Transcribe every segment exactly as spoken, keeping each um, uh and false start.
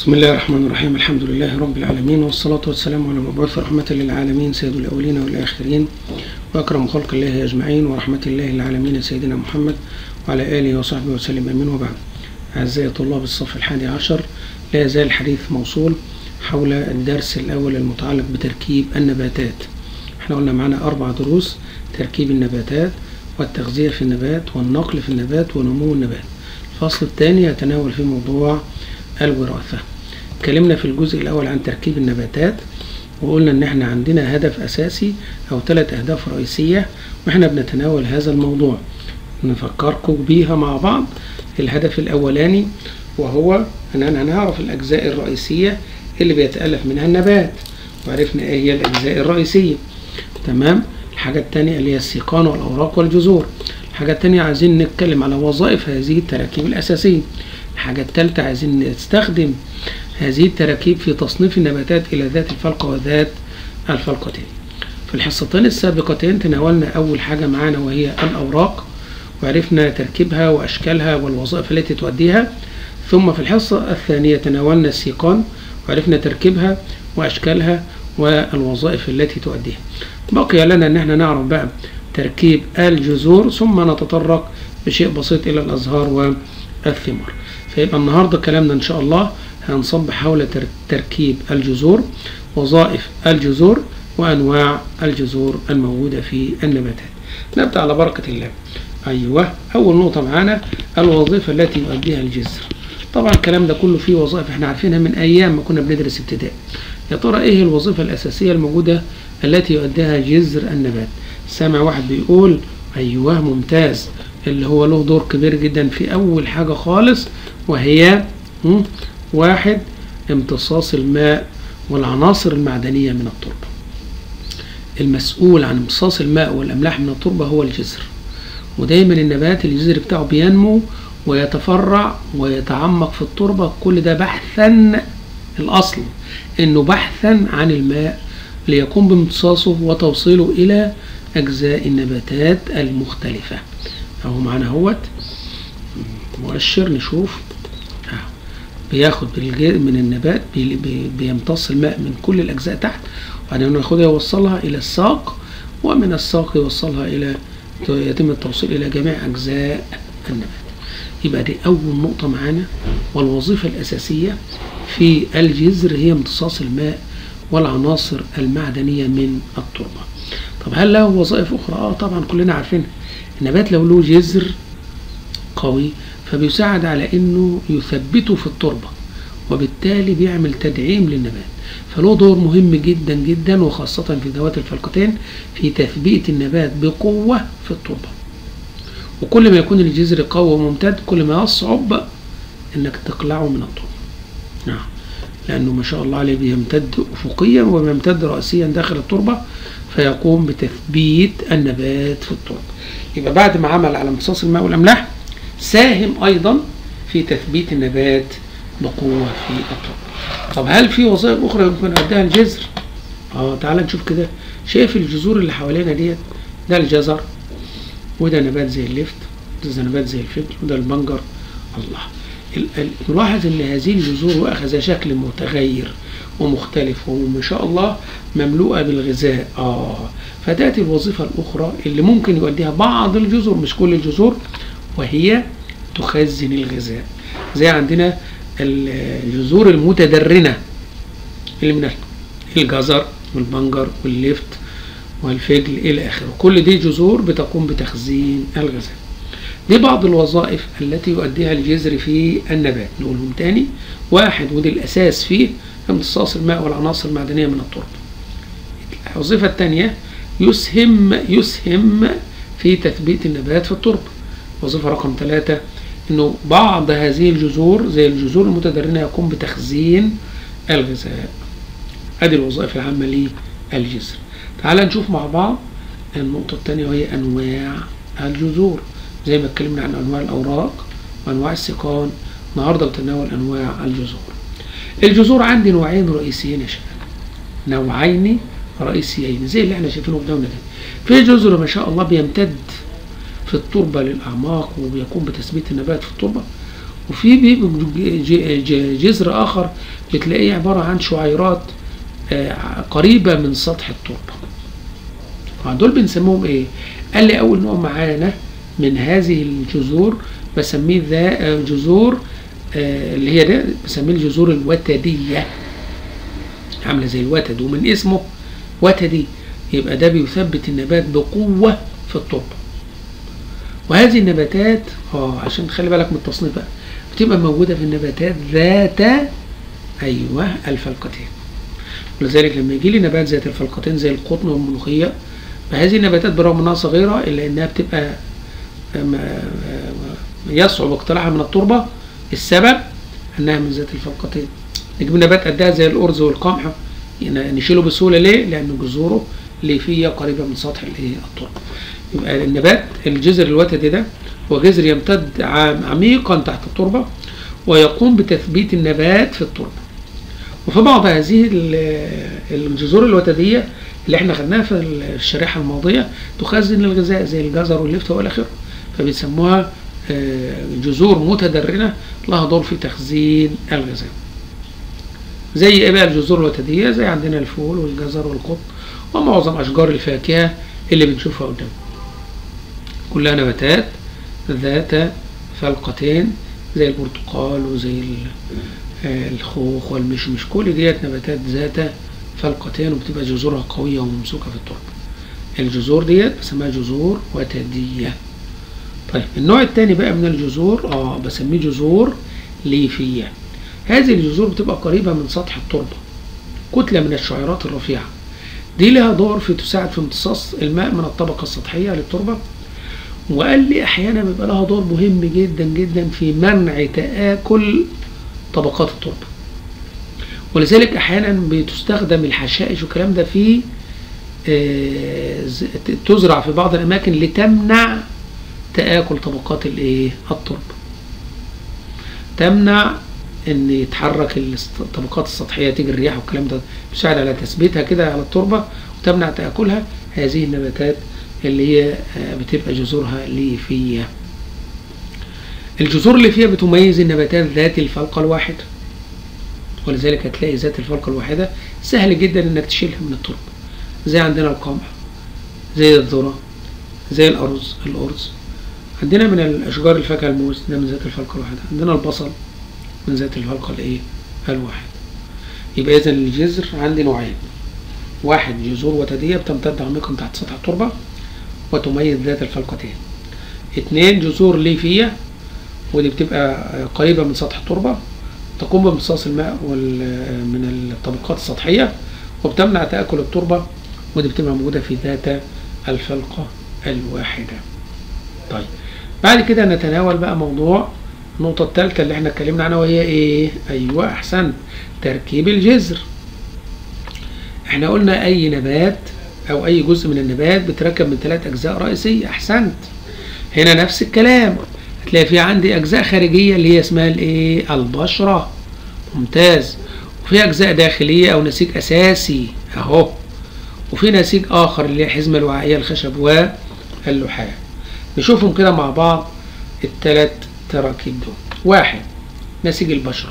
بسم الله الرحمن الرحيم. الحمد لله رب العالمين، والصلاة والسلام على مبعوث رحمة للعالمين سيد الأولين والآخرين وأكرم خلق الله أجمعين، ورحمة الله للعالمين سيدنا محمد وعلى آله وصحبه وسلم، آمين. وبعد، أعزائي طلاب الصف الحادي عشر، لا يزال الحديث موصول حول الدرس الأول المتعلق بتركيب النباتات. احنا قلنا معنا أربع دروس: تركيب النباتات، والتغذية في النبات، والنقل في النبات، ونمو النبات. الفصل الثاني يتناول في موضوع الوراثة. اتكلمنا في الجزء الأول عن تركيب النباتات، وقلنا إن احنا عندنا هدف أساسي أو ثلاث أهداف رئيسية، واحنا بنتناول هذا الموضوع نفكركم بيها مع بعض. الهدف الأولاني وهو أننا نعرف الأجزاء الرئيسية اللي بيتألف منها النبات، وعرفنا إيه هي الأجزاء الرئيسية. تمام. الحاجة الثانية اللي هي السيقان والأوراق والجذور. الحاجة الثانية عايزين نتكلم على وظائف هذه التراكيب الأساسية. الحاجة الثالثة عايزين نستخدم هذه التراكيب في تصنيف النباتات إلى ذات الفلقة وذات الفلقتين. في الحصتين السابقتين تناولنا أول حاجة معانا وهي الأوراق، وعرفنا تركيبها وأشكالها والوظائف التي تؤديها. ثم في الحصة الثانية تناولنا السيقان، وعرفنا تركيبها وأشكالها والوظائف التي تؤديها. بقي لنا أن احنا نعرف بقى تركيب الجذور، ثم نتطرق بشيء بسيط إلى الأزهار والثمار. فيبقى النهاردة كلامنا إن شاء الله هنصب حول تركيب الجذور، وظائف الجذور، وأنواع الجذور الموجودة في النباتات. نبدأ على بركة الله. أيوة، أول نقطة معانا الوظيفة التي يؤديها الجذر. طبعا الكلام ده كله فيه وظائف احنا عارفينها من أيام ما كنا بندرس ابتدائي. يا ترى إيه الوظيفة الأساسية الموجودة التي يؤديها جذر النبات؟ سامع واحد بيقول أيوة ممتاز، اللي هو له دور كبير جدا في أول حاجة خالص، وهي واحد امتصاص الماء والعناصر المعدنية من التربة. المسؤول عن امتصاص الماء والأملاح من التربة هو الجذر، ودايما النبات الجذر بتاعه بينمو ويتفرع ويتعمق في التربة. كل ده بحثا، الأصل إنه بحثا عن الماء ليقوم بامتصاصه وتوصيله إلى أجزاء النباتات المختلفة. أهو معنا اهوت مؤشر نشوف، بياخد من النبات بيمتص الماء من كل الأجزاء تحت، وبعدين ياخدها يوصلها إلى الساق، ومن الساق يوصلها إلى يتم التوصيل إلى جميع أجزاء النبات. يبقى دي أول نقطة معانا، والوظيفة الأساسية في الجذر هي امتصاص الماء والعناصر المعدنية من التربة. طب هل له وظائف أخرى؟ آه طبعا كلنا عارفين. النبات لو له جذر قوي فبيساعد على انه يثبته في التربة، وبالتالي بيعمل تدعيم للنبات، فله دور مهم جدا جدا، وخاصة في ذوات الفلقتين في تثبيت النبات بقوة في التربة. وكل ما يكون الجذر قوي وممتد كل ما يصعب انك تقلعه من التربة. نعم، لانه ما شاء الله عليه بيمتد افقيا وبيمتد رأسيا داخل التربة، فيقوم بتثبيت النبات في التربة. يبقى بعد ما عمل على امتصاص الماء والأملاح، ساهم أيضا في تثبيت النبات بقوة في التربة. طب هل في وظائف أخرى يمكن أداها الجذر؟ آه تعال نشوف كده. شايف الجذور اللي حوالينا ديت؟ ده الجزر، وده نبات زي اللفت، وده نبات زي الفجل، وده البنجر. الله، نلاحظ إن هذه الجذور وأخذ شكل متغير ومختلف، وما شاء الله مملوءة بالغذاء. آه فتأتي الوظيفة الأخرى اللي ممكن يؤديها بعض الجذور، مش كل الجذور، وهي تخزن الغذاء. زي عندنا الجذور المتدرنة اللي من الجزر والبنجر واللفت والفجل إلى آخره. كل دي جذور بتقوم بتخزين الغذاء. دي بعض الوظائف التي يؤديها الجذر في النبات. نقولهم تاني. واحد، ودي الأساس فيه، امتصاص الماء والعناصر المعدنية من التربة. الوظيفة الثانية يسهم يسهم في تثبيت النبات في التربة. وظيفة رقم ثلاثة، انه بعض هذه الجذور زي الجذور المتدرنة يقوم بتخزين الغذاء. ادي الوظائف العامة للجذر. تعال نشوف مع بعض النقطة الثانية، وهي انواع الجذور. زي ما اتكلمنا عن انواع الاوراق وانواع السيقان، النهارده بتناول انواع الجذور. الجذور عندي نوعين رئيسيين يا شباب، نوعين رئيسيين زي اللي احنا شايفينه قدامنا ده. في جذر ما شاء الله بيمتد في التربة للأعماق وبيقوم بتثبيت النبات في التربة، وفي جذر آخر بتلاقيه عبارة عن شعيرات قريبة من سطح التربة. دول بنسموهم ايه؟ قال لي اول نوع معانا من هذه الجذور بسميه ذا جذور اللي هي ده بسميه الجذور الوتدية، عاملة زي الوتد، ومن اسمه وتدي يبقى ده بيثبت النبات بقوة في التربة. وهذه النباتات اه عشان خلي بالك من التصنيف بقى بتبقى موجودة في النباتات ذات ايوه الفلقتين. ولذلك لما يجي لي نبات ذات الفلقتين زي القطن والملوخية، فهذه النباتات برغم انها صغيرة الا انها بتبقى يصعب اقتلاعها من التربة. السبب انها من ذات الفلقتين. نجيب نبات قدها زي الارز والقمح نشيله بسهولة، ليه؟ لان جذوره ليفية قريبة من سطح التربة. يبقى النبات الجذر الوتدي ده هو جذر يمتد عميقا تحت التربة ويقوم بتثبيت النبات في التربة. وفي بعض هذه الجذور الوتدية اللي احنا خدناها في الشريحة الماضية تخزن الغذاء زي الجزر واللفت والى اخره، فبيسموها جذور متدرنة لها دور في تخزين الغذاء. زي ايه بقى الجذور الوتدية؟ زي عندنا الفول والجزر والقطن ومعظم اشجار الفاكهة اللي بنشوفها قدامنا، كلها نباتات ذات فلقتين زي البرتقال وزي الخوخ والمشمش، كل ديت نباتات ذات فلقتين وبتبقى جذورها قوية وممسوكة في التربة. الجذور ديت بسميها جذور وتدية. طيب النوع الثاني بقى من الجذور اه بسميه جذور ليفية. هذه الجذور بتبقى قريبة من سطح التربة، كتلة من الشعيرات الرفيعة، دي لها دور في تساعد في امتصاص الماء من الطبقة السطحية للتربة. وقال لي احيانا بيبقى لها دور مهم جدا جدا في منع تآكل طبقات التربة، ولذلك احيانا بتستخدم الحشائش والكلام ده في تزرع في بعض الاماكن لتمنع تآكل طبقات الايه التربة، تمنع ان يتحرك الطبقات السطحية، تيجي الرياح والكلام ده تساعد على تثبيتها كده على التربة وتمنع تآكلها. هذه النباتات اللي هي بتبقى جذورها ليفية. الجذور الليفية بتميز النباتات ذات الفلقة الواحدة، ولذلك هتلاقي ذات الفلقة الواحدة سهل جدا انك تشيلها من التربة، زي عندنا القمح، زي الذرة، زي الأرز الأرز عندنا من الأشجار الفاكهة الموز ده من ذات الفلقة الواحدة، عندنا البصل من ذات الفلقة الايه الواحدة. يبقى إذا الجذر عندي نوعين، واحد جذور وتدية بتمتد عميقا تحت سطح التربة وتميز ذات الفلقتين. اثنين جذور ليفية ودي بتبقى قريبة من سطح التربة، تقوم بامتصاص الماء من الطبقات السطحية وبتمنع تآكل التربة، ودي بتبقى موجودة في ذات الفلقة الواحدة. طيب بعد كده نتناول بقى موضوع النقطة الثالثة اللي احنا اتكلمنا عنها وهي ايه؟ ايوه احسنت، تركيب الجذر. احنا قلنا اي نبات او اي جزء من النبات بتركب من ثلاث اجزاء رئيسية. احسنت، هنا نفس الكلام، هتلاقي في عندي اجزاء خارجية اللي هي اسمها الايه؟ البشرة. ممتاز. وفي اجزاء داخلية او نسيج اساسي اهو، وفي نسيج اخر اللي هي الحزمة الوعائية الخشب واللحاف. نشوفهم كده مع بعض الثلاث تراكيب دول. واحد نسيج البشرة،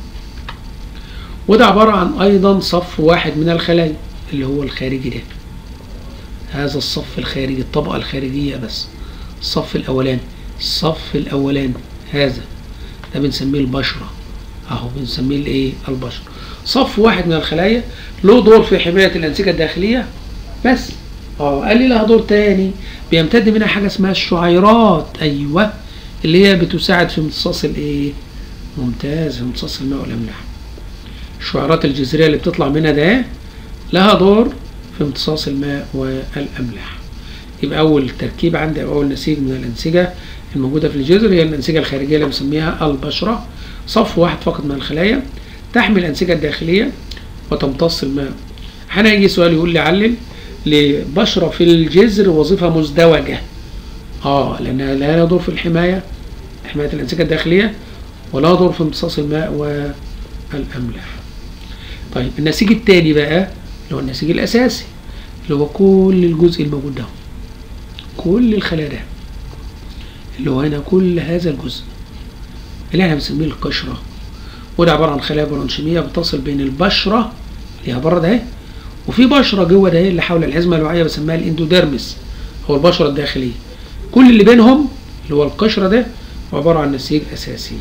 وده عبارة عن ايضا صف واحد من الخلايا اللي هو الخارجي ده، هذا الصف الخارجي، الطبقة الخارجية بس، الصف الاولاني الصف الاولاني هذا ده بنسميه البشرة اهو، بنسميه الايه؟ البشرة. صف واحد من الخلايا له دور في حماية الانسجة الداخلية بس. اه قال لي لها دور تاني بيمتد منها حاجة اسمها الشعيرات، ايوه، اللي هي بتساعد في امتصاص الايه؟ ممتاز، في امتصاص الماء والاملاح. الشعيرات الجذرية اللي بتطلع منها ده لها دور في امتصاص الماء والاملاح. يبقى اول تركيب عندي او اول نسيج من الانسجة الموجودة في الجذر هي الانسجة الخارجية اللي بنسميها البشرة، صف واحد فقط من الخلايا تحمي الانسجة الداخلية وتمتص الماء. هيجي سؤال يقول لي علل لبشرة في الجذر وظيفة مزدوجة. اه لانها لها دور في الحماية، حماية الانسجة الداخلية، ولها دور في امتصاص الماء والاملاح. طيب النسيج الثاني بقى اللي هو النسيج الاساسي اللي هو كل الجزء الموجود ده، كل الخلايا ده اللي هو هنا كل هذا الجزء اللي احنا بنسميه القشرة وده عباره عن خلايا برانشيميه بتصل بين البشره اللي هي بره ده وفي بشره جوه ده اللي حول الحزمه الوعيه بسميها الاندوديرمس، هو البشره الداخليه. كل اللي بينهم اللي هو القشره ده عباره عن نسيج اساسي،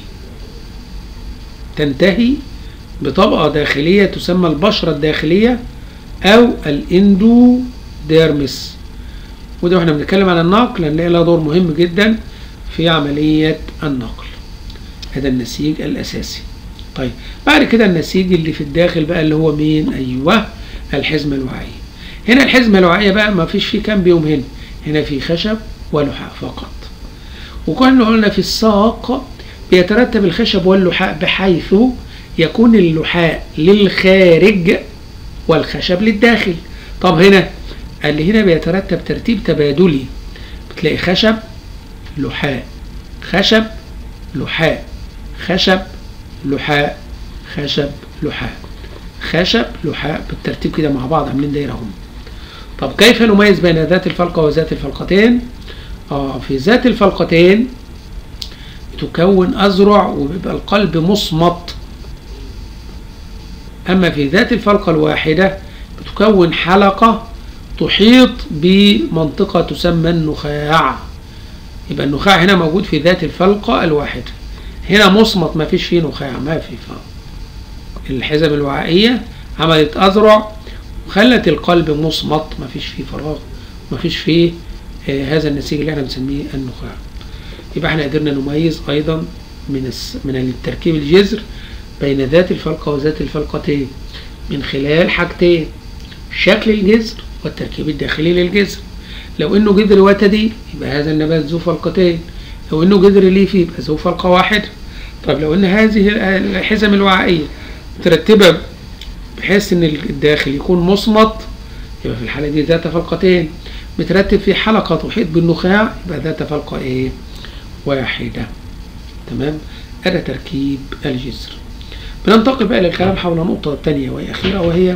تنتهي بطبقه داخليه تسمى البشره الداخليه او الاندوديرمس. وده واحنا بنتكلم عن النقل هنلاقي لها دور مهم جدا في عمليه النقل. هذا النسيج الاساسي. طيب بعد كده النسيج اللي في الداخل بقى اللي هو مين؟ ايوه الحزمه الوعيه. هنا الحزمه الوعيه بقى ما فيش فيه كامبيوم، هنا هنا في خشب ولحاء فقط. وكنا قلنا في الساق بيترتب الخشب واللحاء بحيث يكون اللحاء للخارج والخشب للداخل. طب هنا قال لي هنا بيترتب ترتيب تبادلي، بتلاقي خشب لحاء خشب لحاء خشب لحاء خشب لحاء خشب لحاء بالترتيب كده مع بعض عاملين دايره هم. طب كيف نميز بين ذات الفلقه وذات الفلقتين؟ اه في ذات الفلقتين تكون أذرع وبيبقى القلب مصمت، أما في ذات الفلقة الواحدة بتكون حلقة تحيط بمنطقة تسمى النخاع. يبقى النخاع هنا موجود في ذات الفلقة الواحدة، هنا مصمت ما فيش فيه نخاع، ما في فهم. الحزم الوعائية عملت أذرع وخلت القلب مصمت ما فيش فيه فراغ، ما فيش فيه آه هذا النسيج اللي احنا بنسميه النخاع. يبقى احنا قدرنا نميز ايضا من من التركيب الجذر بين ذات الفلقه وذات الفلقتين من خلال حاجتين: شكل الجذر والتركيب الداخلي للجذر. لو انه جذر وتدي يبقى هذا النبات ذو فلقتين، لو انه جذر ليفي يبقى ذو فلقه واحده. طب لو ان هذه الحزم الوعائيه مترتبه بحيث ان الداخل يكون مصمت يبقى في الحاله دي ذات فلقتين، مترتب في حلقه تحيط بالنخاع يبقى ذات فلقه ايه؟ واحدة. تمام؟ هذا تركيب الجذر. بننتقل بقى للكلام حول النقطة الثانية وهي أخيرة، وهي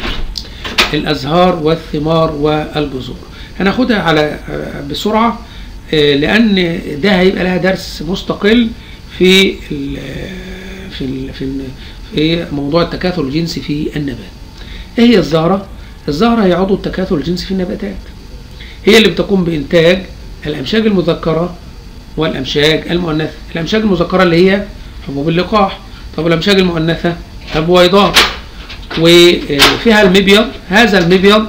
الأزهار والثمار والبذور. هناخدها على بسرعة لأن ده هيبقى لها درس مستقل في ال في ال في, ال في موضوع التكاثر الجنسي في النبات. إيه هي الزهرة؟ الزهرة هي عضو التكاثر الجنسي في النباتات، هي اللي بتقوم بإنتاج الأمشاج المذكرة والأمشاج المؤنثة. الأمشاج المذكرة اللي هي حبوب اللقاح، طب الأمشاج المؤنثة البويضات، وفيها المبيض. هذا المبيض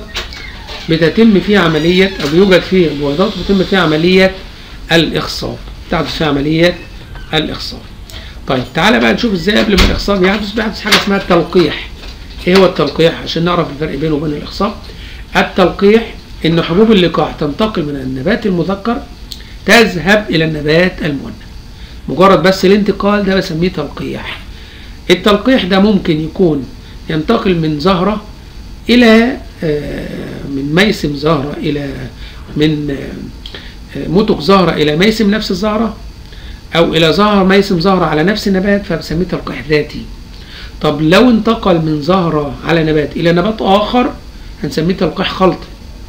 بتتم فيه عملية أو بيوجد فيه البويضات بتتم فيها عملية الإخصاب، تحدث فيها عملية الإخصاب. طيب تعالى بقى نشوف ازاي قبل ما الإخصاب يحدث بيحدث حاجة اسمها التلقيح. ايه هو التلقيح عشان نعرف الفرق بينه وبين الإخصاب؟ التلقيح إن حبوب اللقاح تنتقل من النبات المذكر تذهب إلى النبات المؤنث. مجرد بس الانتقال ده بسميه تلقيح. التلقيح ده ممكن يكون ينتقل من زهرة إلى من ميسم زهرة إلى من متق زهرة إلى ميسم نفس الزهرة، أو إلى زهرة ميسم زهرة على نفس النبات فبسميه تلقيح ذاتي. طب لو انتقل من زهرة على نبات إلى نبات آخر هنسميه تلقيح خلطي،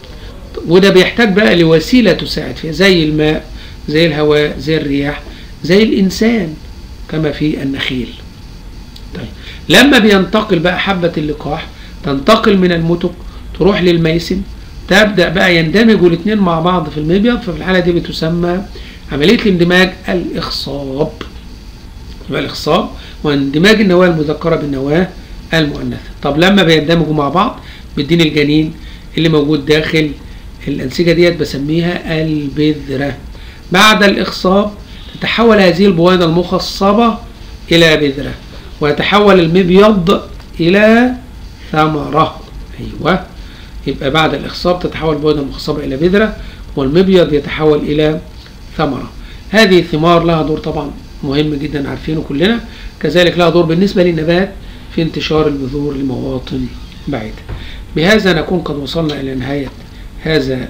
وده بيحتاج بقى لوسيلة تساعد فيه زي الماء زي الهواء زي الرياح زي الإنسان كما في النخيل. طيب لما بينتقل بقى حبة اللقاح تنتقل من المتق تروح للميسم، تبدأ بقى يندمجوا الاثنين مع بعض في المبيض، ففي الحالة دي بتسمى عملية الاندماج الإخصاب. يبقى الإخصاب واندماج النواة المذكرة بالنواة المؤنثة. طب لما بيندمجوا مع بعض بيديني الجنين اللي موجود داخل الأنسجة ديت بسميها البذرة. بعد الإخصاب تتحول هذه البويضة المخصبة إلى بذرة، ويتحول المبيض إلى ثمرة. أيوة، يبقى بعد الإخصاب تتحول البويضة المخصبة إلى بذرة والمبيض يتحول إلى ثمرة. هذه الثمار لها دور طبعا مهم جدا عارفينه كلنا، كذلك لها دور بالنسبة للنبات في انتشار البذور لمواطن بعيدة. بهذا نكون قد وصلنا إلى نهاية هذا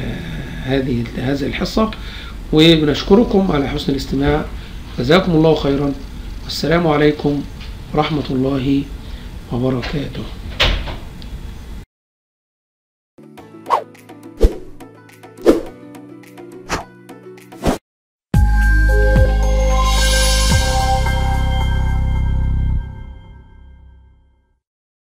هذه هذه الحصة، وبنشكركم على حسن الاستماع. جزاكم الله خيرا، والسلام عليكم ورحمة الله وبركاته.